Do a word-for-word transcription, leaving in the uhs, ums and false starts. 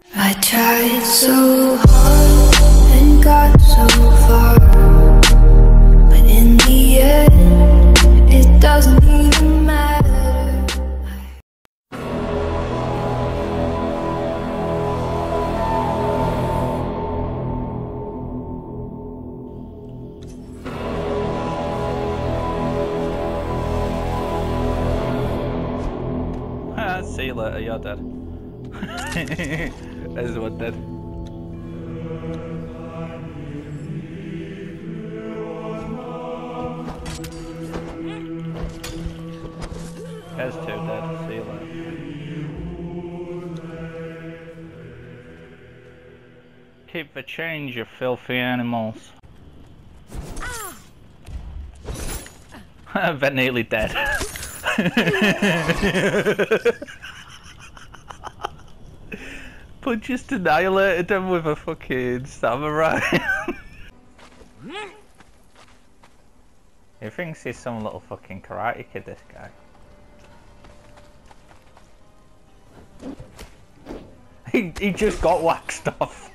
I tried so hard and got so far, but in the end, it doesn't even matter. Ah, see you later, you're dead. There's one dead. There's two dead, see you later. Keep the change, you filthy animals. They're nearly dead. But just annihilated them with a fucking samurai. He thinks he's some little fucking karate kid, this guy. He, he just got waxed off.